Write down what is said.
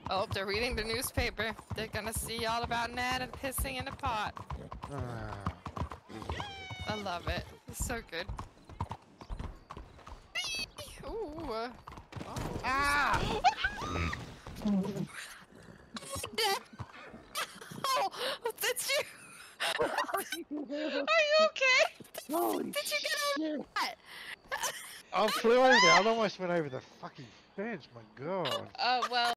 Oh, they're reading the newspaper. They're gonna see all about Ned and pissing in a pot. I love it. It's so good. Ooh. Oh. Ah! Oh, that's you. Are you okay? Holy Did you get over that? I flew over there. I almost went over the fucking fence. My God. Oh well.